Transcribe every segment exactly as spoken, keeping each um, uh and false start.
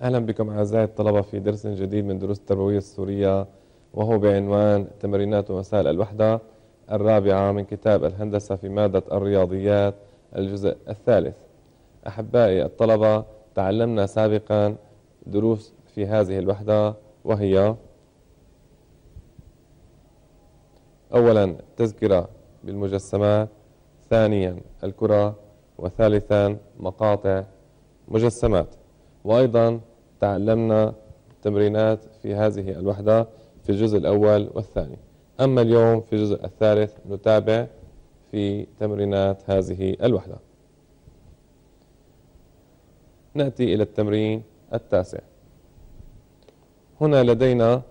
أهلا بكم أعزائي الطلبة في درس جديد من دروس التربوية السورية، وهو بعنوان تمرينات ومسائل الوحدة الرابعة من كتاب الهندسة في مادة الرياضيات الجزء الثالث. أحبائي الطلبة، تعلمنا سابقا دروس في هذه الوحدة، وهي أولا تذكرة بالمجسمات، ثانيا الكرة، وثالثا مقاطع مجسمات. وأيضا تعلمنا تمرينات في هذه الوحدة في الجزء الأول والثاني. أما اليوم في الجزء الثالث نتابع في تمرينات هذه الوحدة. نأتي إلى التمرين التاسع. هنا لدينا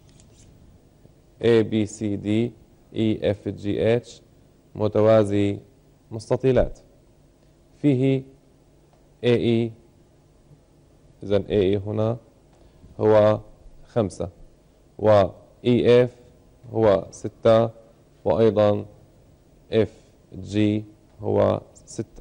A B C D E F G H متوازي مستطيلات، فيه A E، إذن A E هنا هو خمسة، و E F هو ستة، وأيضا F G هو ستة،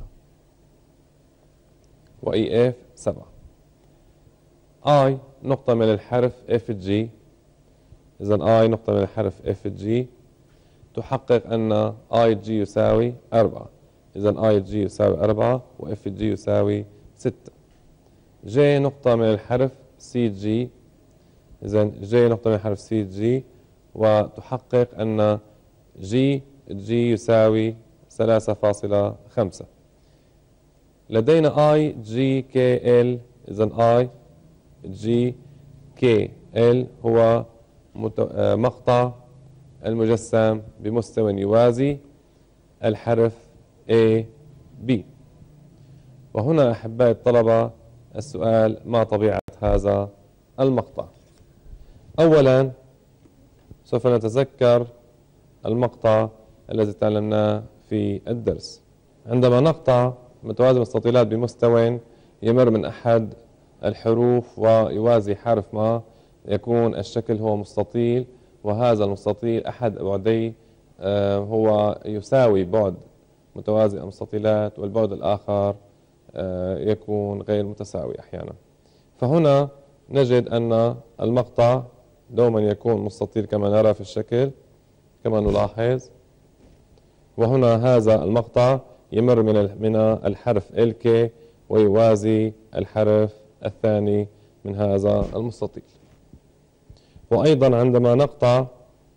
و E F سبعة. I نقطة من الحرف F G، إذن I نقطة من الحرف F G تحقق أن I G يساوي أربعة، إذن I G يساوي أربعة و F G يساوي ستة. J نقطة من الحرف C G، إذن J نقطة من الحرف C G وتحقق أن G G يساوي ثلاثة فاصلة خمسة. لدينا I G K L، إذن I G K L هو مقطع المجسم بمستوى يوازي الحرف A B. وهنا أحبائي الطلبة السؤال: ما طبيعة هذا المقطع؟ أولا سوف نتذكر المقطع الذي تعلمناه في الدرس. عندما نقطع متوازي مستطيلات بمستوى يمر من أحد الحروف ويوازي حرف ما، يكون الشكل هو مستطيل، وهذا المستطيل أحد بعديه آه هو يساوي بعد متوازي المستطيلات، والبعد الآخر آه يكون غير متساوي أحيانا. فهنا نجد أن المقطع دوما يكون مستطيل كما نرى في الشكل كما نلاحظ. وهنا هذا المقطع يمر من من الحرف إل كي ويوازي الحرف الثاني من هذا المستطيل. وأيضا عندما نقطع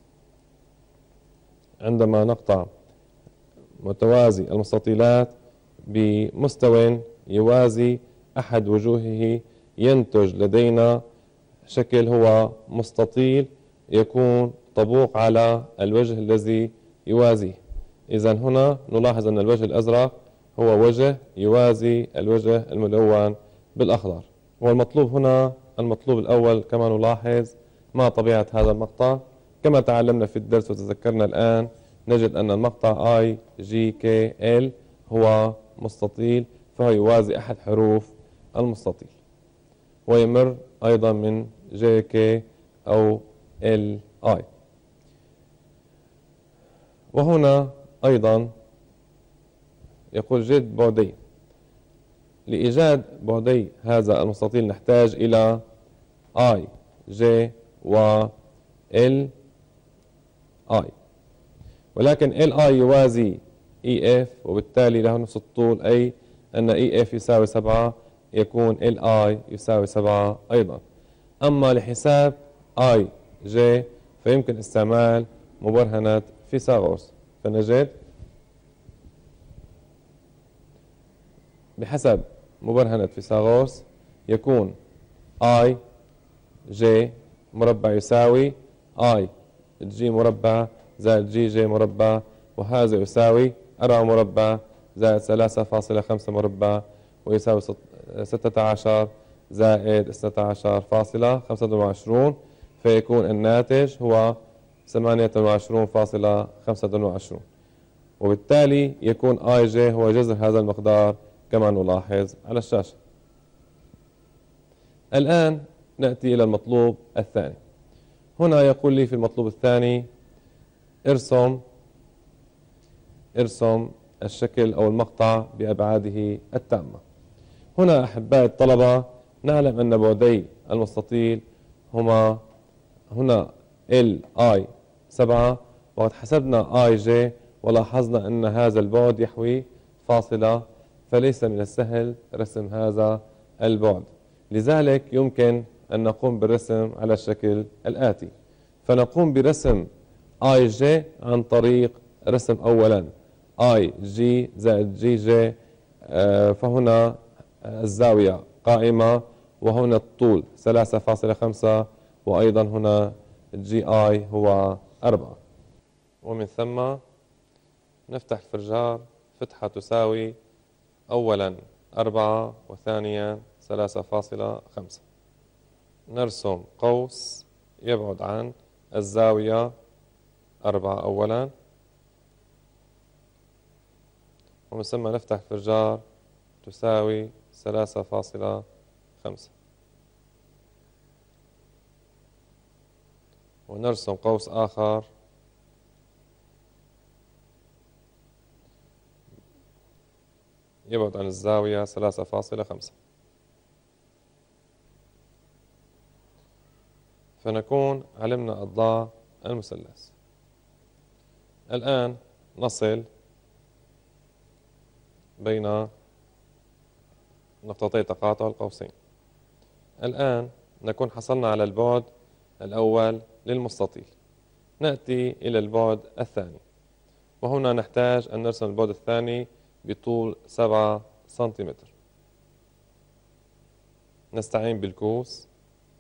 عندما نقطع متوازي المستطيلات بمستوى يوازي أحد وجوهه، ينتج لدينا شكل هو مستطيل يكون طبوق على الوجه الذي يوازيه. إذن هنا نلاحظ أن الوجه الأزرق هو وجه يوازي الوجه الملون بالأخضر. والمطلوب هنا المطلوب الأول كما نلاحظ: ما طبيعة هذا المقطع؟ كما تعلمنا في الدرس وتذكرنا الآن، نجد أن المقطع I G K L هو مستطيل، فهو يوازي أحد حروف المستطيل، ويمر أيضا من J K أو L I. وهنا أيضا يقول جد بعدي. لإيجاد بعدي هذا المستطيل نحتاج إلى I J و L I، ولكن L I يوازي E F وبالتالي له نفس الطول، أي أن E F يساوي سبعة، يكون L I يساوي سبعة أيضا. أما لحساب I J فيمكن استعمال مبرهنة فيثاغورس، فنجد بحسب مبرهنة فيثاغورس يكون I J مربع يساوي I G مربع زائد G J مربع، وهذا يساوي أربعة مربع زائد ثلاثة فاصلة خمسة مربع، ويساوي ستة عشر زائد اثنتا عشر فاصلة خمسة وعشرين، فيكون الناتج هو ثمانية وعشرين فاصلة خمسة وعشرين. وبالتالي يكون I J هو جذر هذا المقدار كما نلاحظ على الشاشة. الآن نأتي إلى المطلوب الثاني. هنا يقول لي في المطلوب الثاني: ارسم ارسم الشكل أو المقطع بأبعاده التامة. هنا أحبائي الطلبة نعلم أن بعدي المستطيل هما هنا ال I سبعة، وقد حسبنا I J ولاحظنا أن هذا البعد يحوي فاصلة، فليس من السهل رسم هذا البعد. لذلك يمكن أن نقوم بالرسم على الشكل الآتي. فنقوم برسم I J عن طريق رسم أولا I G زائد G J، فهنا الزاوية قائمة، وهنا الطول ثلاثة فاصلة خمسة، وأيضا هنا جي آي هو أربعة. ومن ثم نفتح الفرجار فتحة تساوي أولا أربعة وثانيا ثلاثة فاصلة خمسة. نرسم قوس يبعد عن الزاوية أربعة أولا، ومن ثم نفتح الفرجار تساوي ثلاثة فاصلة خمسة، ونرسم قوس آخر يبعد عن الزاوية ثلاثة فاصلة خمسة، فنكون علمنا أضلاع المثلث. الآن نصل بين نقطتي تقاطع القوسين. الآن نكون حصلنا على البعد الأول للمستطيل. نأتي إلى البعد الثاني، وهنا نحتاج أن نرسم البعد الثاني بطول سبعة سنتيمتر. نستعين بالكوس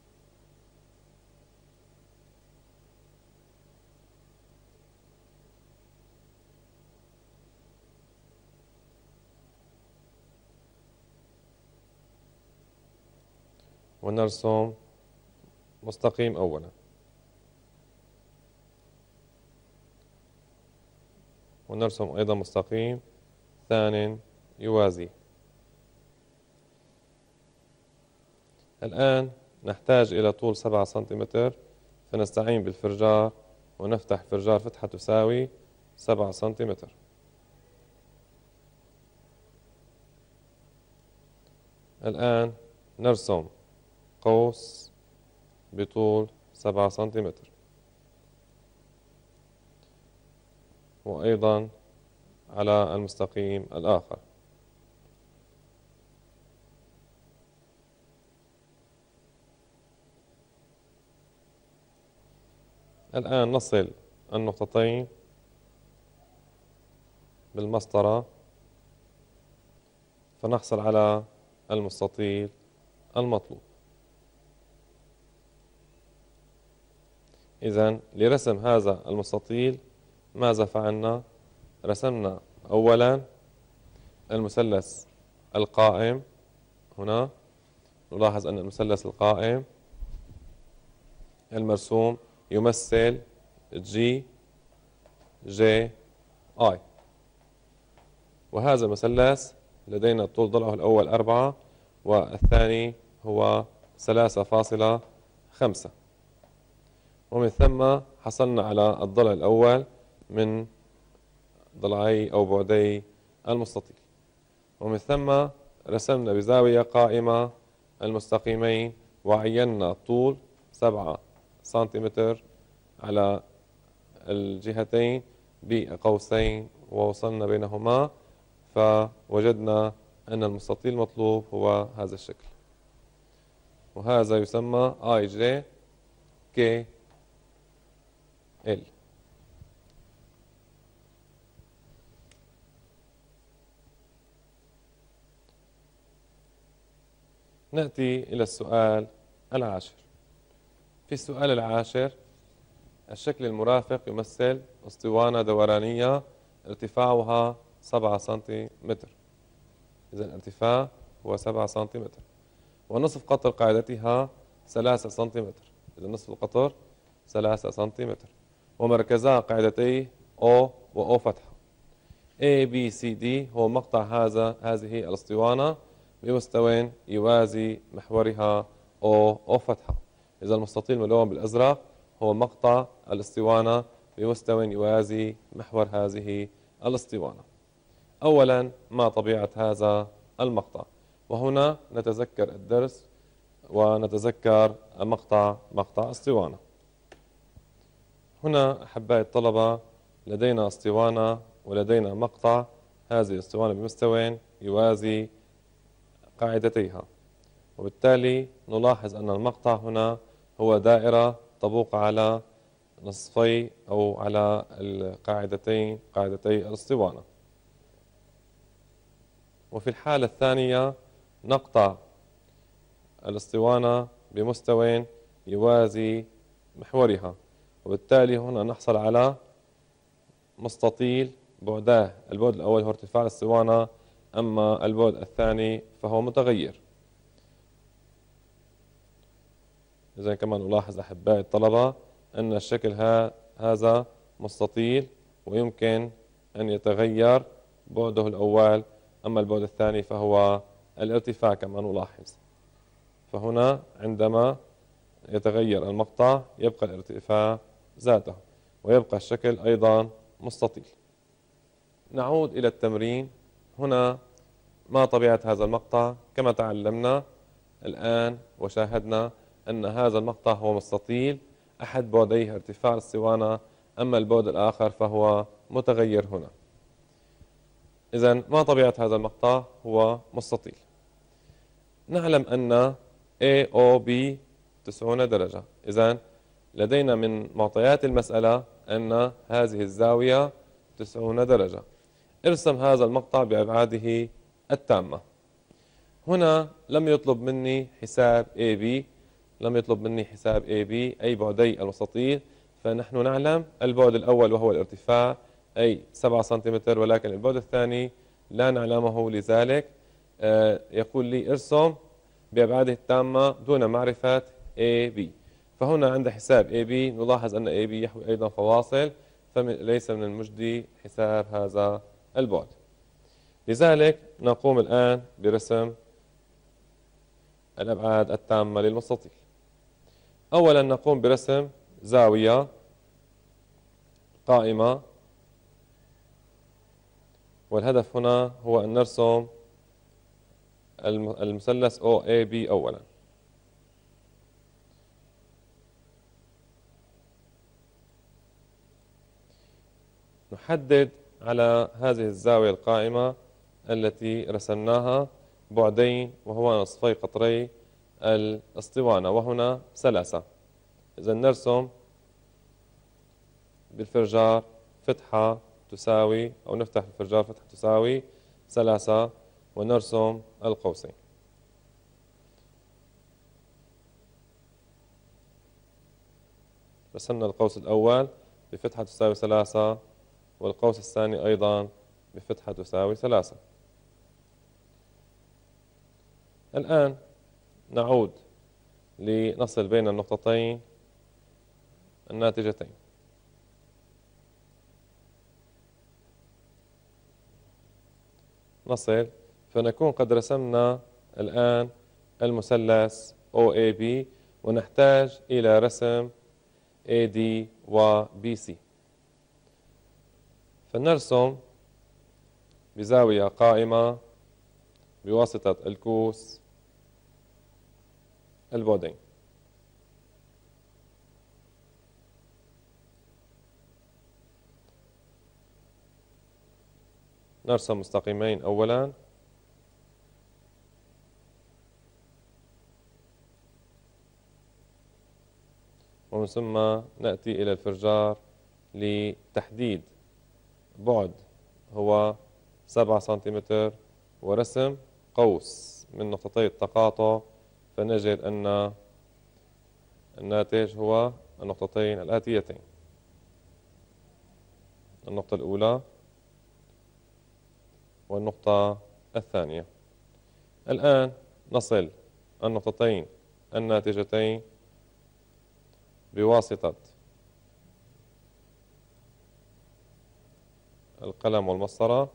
ونرسم مستقيم أولا، ونرسم أيضا مستقيم ثان يوازي. الآن نحتاج إلى طول سبعة سنتيمتر، فنستعين بالفرجار ونفتح فرجار فتحة تساوي سبعة سنتيمتر. الآن نرسم قوس بطول سبعة سنتيمتر، وأيضا على المستقيم الآخر. الآن نصل النقطتين بالمسطرة، فنحصل على المستطيل المطلوب. إذن لرسم هذا المستطيل ماذا فعلنا؟ رسمنا أولا المثلث القائم. هنا نلاحظ أن المثلث القائم المرسوم يمثل جي جي آي، وهذا المثلث لدينا طول ضلعه الأول أربعة والثاني هو ثلاثة فاصلة خمسة، ومن ثم حصلنا على الضلع الأول من ضلعي أو بعدي المستطيل، ومن ثم رسمنا بزاوية قائمة المستقيمين وعينا طول سبعة سنتيمتر على الجهتين بقوسين ووصلنا بينهما، فوجدنا أن المستطيل المطلوب هو هذا الشكل، وهذا يسمى آي جي كي إل. نأتي إلى السؤال العاشر. في السؤال العاشر الشكل المرافق يمثل اسطوانة دورانية ارتفاعها سبعة سنتيمتر. إذا الارتفاع هو سبعة سنتيمتر، ونصف قطر قاعدتها ثلاثة سنتيمتر. إذا نصف القطر ثلاثة سنتيمتر، ومركزا قاعدتي O و O فتحة. A B C D هو مقطع هذا هذه الاسطوانة بمستوى يوازي محورها O O فتحة. إذا المستطيل الملون بالأزرق هو مقطع الاسطوانة بمستوى يوازي محور هذه الاسطوانة. أولا ما طبيعة هذا المقطع؟ وهنا نتذكر الدرس ونتذكر مقطع مقطع اسطوانة. هنا أحبائي الطلبة لدينا اسطوانة ولدينا مقطع. هذه الاسطوانة بمستوى يوازي قاعدتيها، وبالتالي نلاحظ أن المقطع هنا هو دائرة تبوق على نصفي أو على القاعدتين قاعدتي الاسطوانة. وفي الحالة الثانية نقطع الاسطوانة بمستوى يوازي محورها، وبالتالي هنا نحصل على مستطيل بعداه البعد الأول هو ارتفاع الاسطوانة، أما البعد الثاني فهو متغير. إذا كمان نلاحظ أحبائي الطلبة أن الشكل هذا مستطيل ويمكن أن يتغير بعده الأول، أما البعد الثاني فهو الارتفاع كما نلاحظ. فهنا عندما يتغير المقطع يبقى الارتفاع ذاته ويبقى الشكل أيضا مستطيل. نعود إلى التمرين. هنا ما طبيعة هذا المقطع؟ كما تعلمنا الآن وشاهدنا أن هذا المقطع هو مستطيل أحد بعديه ارتفاع الاسطوانة، أما البعد الآخر فهو متغير هنا. إذن ما طبيعة هذا المقطع؟ هو مستطيل. نعلم أن A O B تسعين درجة. إذن لدينا من معطيات المسألة أن هذه الزاوية تسعين درجة. ارسم هذا المقطع بأبعاده التامة. هنا لم يطلب مني حساب A B، لم يطلب مني حساب A B أي بعدي المستطيل، فنحن نعلم البعد الأول وهو الارتفاع أي سبعة سنتيمتر، ولكن البعد الثاني لا نعلمه، لذلك يقول لي ارسم بأبعاده التامة دون معرفة A B. فهنا عند حساب A B نلاحظ أن A B يحوي أيضا فواصل، فليس من المجدي حساب هذا البعد. لذلك نقوم الآن برسم الأبعاد التامة للمستطيل. أولا نقوم برسم زاوية قائمة، والهدف هنا هو أن نرسم المثلث أو إيه بي أولا. نحدد على هذه الزاوية القائمة التي رسمناها بعدين وهو نصفي قطري الاسطوانة، وهنا ثلاثة. إذا نرسم بالفرجار فتحة تساوي، أو نفتح الفرجار فتحة تساوي ثلاثة، ونرسم القوسين. رسمنا القوس الأول بفتحة تساوي ثلاثة، والقوس الثاني أيضا بفتحة تساوي ثلاثة. الآن نعود لنصل بين النقطتين الناتجتين. نصل فنكون قد رسمنا الآن المثلث أو إيه بي، ونحتاج إلى رسم إيه دي و بي سي. فنرسم بزاوية قائمة بواسطة الكوس البعدين. نرسم مستقيمين أولا، ومن ثم نأتي إلى الفرجار لتحديد بعد هو سبعة سنتيمتر، ورسم قوس من نقطتي التقاطع، فنجد أن الناتج هو النقطتين الآتيتين. النقطة الأولى والنقطة الثانية. الآن نصل النقطتين الناتجتين بواسطة القلم والمسطرة،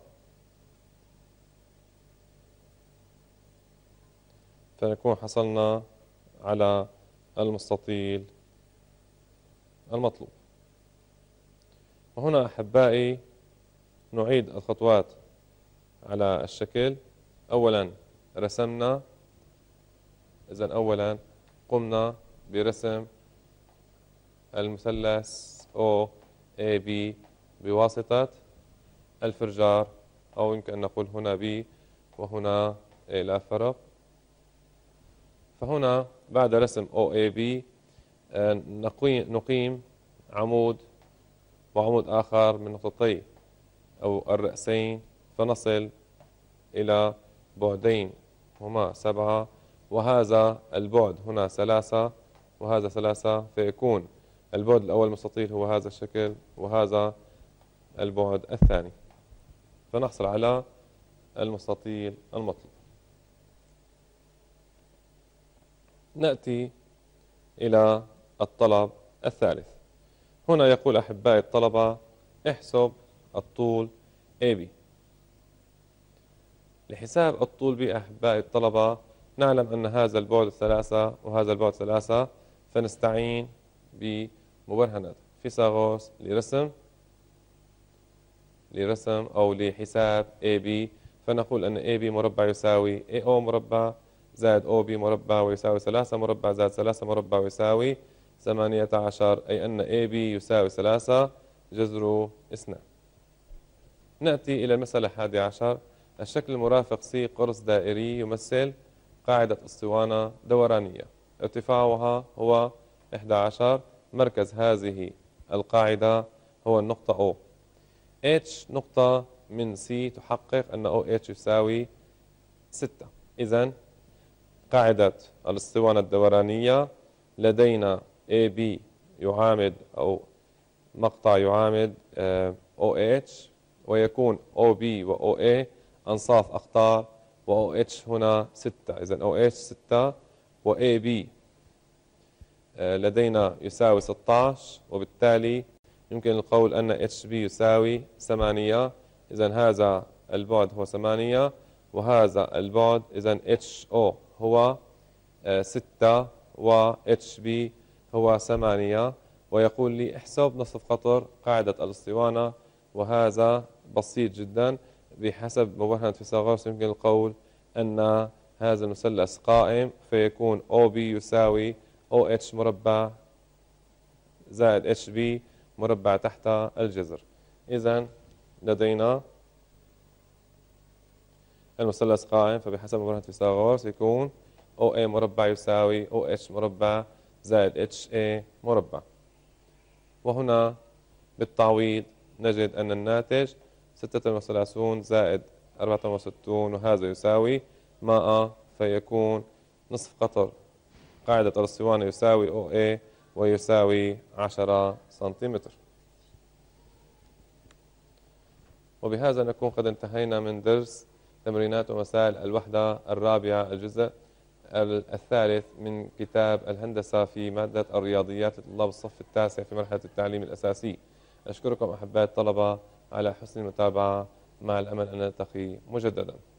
فنكون حصلنا على المستطيل المطلوب. وهنا أحبائي نعيد الخطوات على الشكل. أولا رسمنا إذا أولا قمنا برسم المثلث أو إيه بي بواسطة الفرجار، أو يمكن أن نقول هنا B وهنا A لا فرق. فهنا بعد رسم أو إيه بي نقيم عمود وعمود آخر من نقطتي أو الرأسين، فنصل إلى بعدين هما سبعة، وهذا البعد هنا ثلاثة وهذا ثلاثة، فيكون البعد الأول مستطيل هو هذا الشكل وهذا البعد الثاني، فنحصل على المستطيل المطلوب. نأتي إلى الطلب الثالث. هنا يقول أحبائي الطلبة احسب الطول إيه بي. لحساب الطول B أحبائي الطلبة نعلم أن هذا البعد ثلاثة وهذا البعد ثلاثة، فنستعين بمبرهنة فيثاغورس لرسم لرسم أو لحساب إيه بي. فنقول أن إيه بي مربع يساوي إيه أو مربع زائد أو بي مربع ويساوي ثلاثة مربع زائد ثلاثة مربع ويساوي ثمانية عشر، أي أن إيه بي يساوي ثلاثة جذر اثنان. نأتي إلى المسألة الحادية عشر. الشكل المرافق سي قرص دائري يمثل قاعدة اسطوانة دورانية ارتفاعها هو إحدى عشر. مركز هذه القاعدة هو النقطة O. H نقطة من C تحقق أن أو إتش يساوي ستة. إذن قاعدة الاسطوانة الدورانية لدينا إيه بي يعامد أو مقطع يعامد أو إتش، ويكون أو بي و أو إيه أنصاف أقطار، و أو إتش هنا ستة. إذن أو إتش ستة و إيه بي لدينا يساوي ستة عشر، وبالتالي يمكن القول أن إتش بي يساوي ثمانية. إذن هذا البعد هو ثمانية وهذا البعد، إذن إتش أو هو ستة و إتش بي هو ثمانية. ويقول لي احسب نصف قطر قاعدة الاسطوانة، وهذا بسيط جدا. بحسب مبرهنة فيثاغورس يمكن القول أن هذا المثلث قائم، فيكون أو بي يساوي أو إتش مربع زائد إتش بي مربع تحت الجذر. إذن لدينا المثلث قائم، فبحسب مبرهنة فيثاغورس يكون أو إيه مربع يساوي أو إتش مربع زائد إتش إيه مربع. وهنا بالتعويض نجد أن الناتج ستة وثلاثون زائد أربعة وستون، وهذا يساوي مائة، فيكون نصف قطر قاعدة الاسطوانة يساوي أو إيه ويساوي عشرة سنتيمتر. وبهذا نكون قد انتهينا من درس تمرينات ومسائل الوحدة الرابعة الجزء الثالث من كتاب الهندسة في مادة الرياضيات لطلاب الصف التاسع في مرحلة التعليم الأساسي. أشكركم أحباء الطلبة على حسن المتابعة، مع الأمل أن نلتقي مجددا.